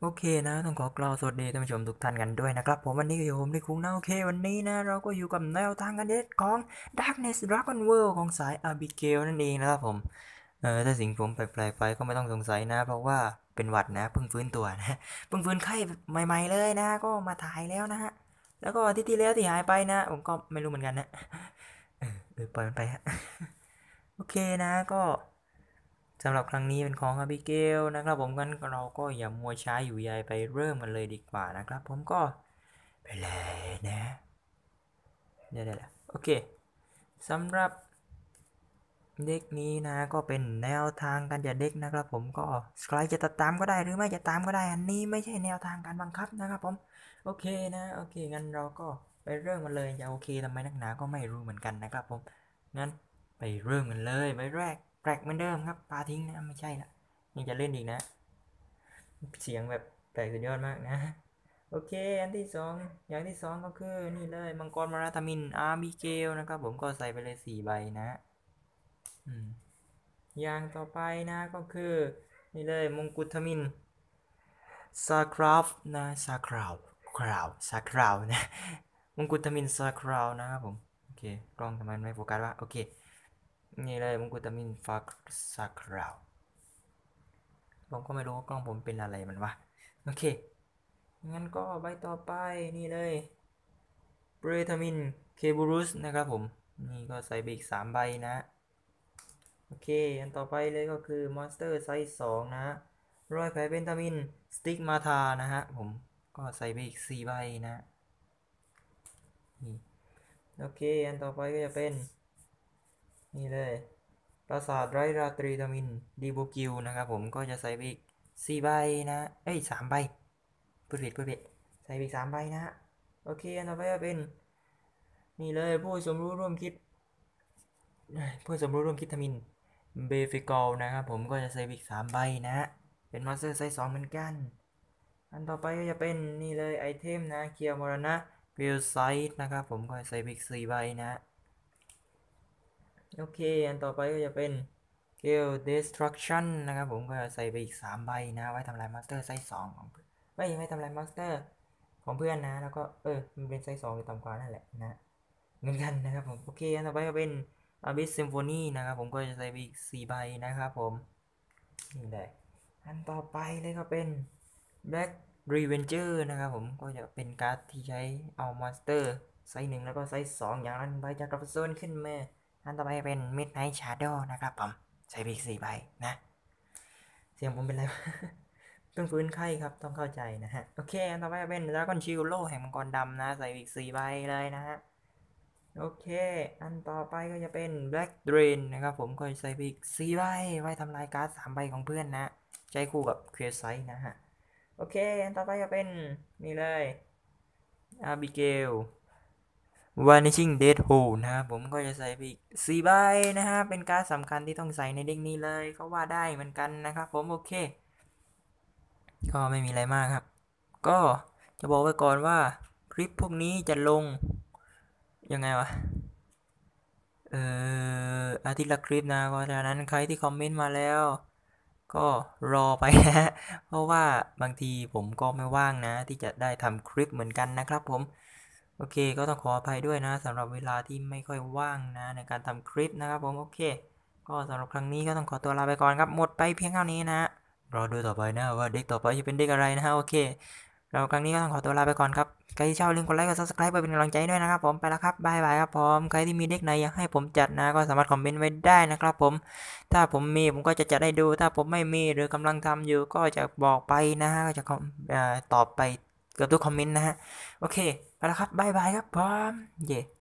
โอเคนะต้องขอกล่าวสวัสดีท่านผู้ชมทุกท่านกันด้วยนะครับผมวันนี้ก็อยู่ผมที่คุ้งนะโอเควันนี้นะเราก็อยู่กับแนวทางการเล่นของ Darkness Dragon World ของสาย Abigail นั่นเองนะครับผมถ้าสิ่งผมแปลกๆไปก็ไม่ต้องสงสัยนะเพราะว่าเป็นหวัดนะเพิ่งฟื้นตัวนะเพิ่งฟื้นไข้ใหม่ๆเลยนะก็มาถ่ายแล้วนะฮะแล้วก็อาทิตย์ที่แล้วที่หายไปนะผมก็ไม่รู้เหมือนกันนะปล่อยมันไปฮะโอเคนะก็สำหรับครั้งนี้เป็นของอบิเกลนะครับผมกันเราก็อย่ามัวช้าอยู่ใยไปเริ่มกันเลยดีกว่านะครับผมก็ไปเลยนะเดี๋ยวโอเคสำหรับเด็กนี้นะก็เป็นแนวทางการจัดเด็กนะครับผมก็ใครจะตามก็ได้หรือไม่จะตามก็ได้อันนี้ไม่ใช่แนวทางการบังคับนะครับผมโอเคนะโอเคงั้นเราก็ไปเริ่มกันเลยจะโอเคทำไมนักหนาก็ไม่รู้เหมือนกันนะครับผมงั้นไปเริ่มกันเลยใบแรกแปลกเหมือนเดิมครับปาทิ้งนะไม่ใช่ละยังจะเล่นอีกนะเสียงแบบแปลกสุดยอดมากนะโอเคอันที่สองอย่างที่สองก็คือนี่เลยมังกรมาราธามินอาร์บิเกลนะครับผมก็ใส่ไปเลย4 ใบนะอย่างต่อไปนะก็คือนี่เลยมงกุฎทมินซาคราฟนะซาคราวซาคราวนะมงกุฎทมินซาคราวนะครับผมโอเคกล้องทำไมไม่โฟกัสวะโอเคนี่เลยมงกุฎทมินฟาซาคราวผมก็ไม่รู้ว่ากล้องผมเป็นอะไรมันวะโอเคงั้นก็ใบต่อไปนี่เลยเบรทามินเคบูรุสนะครับผมนี่ก็ใส่ไปอีก3 ใบนะโอเคอันต่อไปเลยก็คือมอนสเตอร์ไซส์2นะรอยแผลเป็นทามินสติ๊กมาทานะฮะผมก็ใส่ไปอีก4 ใบนะนี่โอเคอันต่อไปก็จะเป็นนี่เลยปราสาทไร้ราตรีทามินดีโบกิวนะครับผมก็จะใส่ไปอีก4 ใบนะเอ้ย3 ใบพูดผิดใส่ไปอีก3 ใบนะฮะโอเคอันต่อไปก็เป็นนี่เลยผู้สมรู้ร่วมคิดทามินเบฟิกอลนะครับผมก็จะใส่อีก3 ใบนะเป็นมอนสเตอร์ไซส์2เหมือนกันอันต่อไปก็จะเป็นนี่เลยไอเทมนะเคียร์มรณะเวลไซต์นะครับผมก็ใส่อีก4 ใบนะโอเคอันต่อไปก็จะเป็นเกลเดสทรัคชั่นนะครับผมก็ใส่ไปอีก3 ใบนะไว้ทำลายมอนสเตอร์ไซส์2ของไม่ทำลายมอนสเตอร์ของเพื่อนนะแล้วก็มันเป็นไซส์2หรือต่ำกว่านั่นแหละนะเหมือนกันนะครับผมโอเคอันต่อไปก็เป็น Abyss Symphony นะครับผมก็จะใส่ไปอีก4 ใบนะครับผมนี่แหละอันต่อไปเลยก็เป็น Black Revenger นะครับผมก็จะเป็นการ์ดที่ใช้เอามอนสเตอร์ไซส์1แล้วก็ไซส์2อย่างนั้นใบจากกระโซนขึ้นมาอันต่อไปเป็น Midnight Shadow นะครับผมใส่ไปอีก4 ใบนะเสียงผมเป็นไรเพิ่งฟื้นไข้ครับต้องเข้าใจนะฮะโอเคอันต่อไปเป็น Dragon Shield โล่แห่งมังกรดำนะใส่อีก4 ใบเลยนะฮะโอเคอันต่อไปก็จะเป็น Black Drain นะครับผมก็ใส่ไปอีก4 ใบไว้ทำลายการ์ด3 ใบของเพื่อนนะใช้คู่กับเควสไซส์นะฮะโอเคอันต่อไปจะเป็นนี่เลยอาบิเกล Vanishing Deadpool นะครับผมก็จะใส่ไปอีก4 ใบนะฮะเป็นการ์ดสำคัญที่ต้องใส่ในเด็กนี้เลยก็ว่าได้เหมือนกันนะครับผมโอเคก็ไม่มีอะไรมากครับก็จะบอกไว้ก่อนว่าคลิปพวกนี้จะลงยังไงวะอาทิตย์ละคลิปนะเพราะฉะนั้นใครที่คอมเมนต์มาแล้วก็รอไปนะเพราะว่าบางทีผมก็ไม่ว่างนะที่จะได้ทำคลิปเหมือนกันนะครับผมโอเคก็ต้องขออภัยด้วยนะสำหรับเวลาที่ไม่ค่อยว่างนะในการทำคลิปนะครับผมโอเคก็สำหรับครั้งนี้ก็ต้องขอตัวลาไปก่อนครับหมดไปเพียงเท่านี้นะรอดูต่อไปนะว่าเด็กต่อไปจะเป็นเด็กอะไรนะฮะโอเคเราครั้งนี้ก็ต้องขอตัวลาไปก่อนครับใครที่ชอบลืมกดไลค์กด subscribe เพื่อเป็นกำลังใจด้วยนะครับผมไปแล้วครับบายบายครับผมใครที่มีเด็กไหนอยากให้ผมจัดนะก็สามารถคอมเมนต์ไว้ได้นะครับผมถ้าผมมีผมก็จะจัดให้ดูถ้าผมไม่มีหรือกำลังทำอยู่ก็จะบอกไปนะฮะก็จะตอบไปเกือบทุกคอมเมนต์นะฮะโอเคไปแล้วครับบายบายครับผมเย่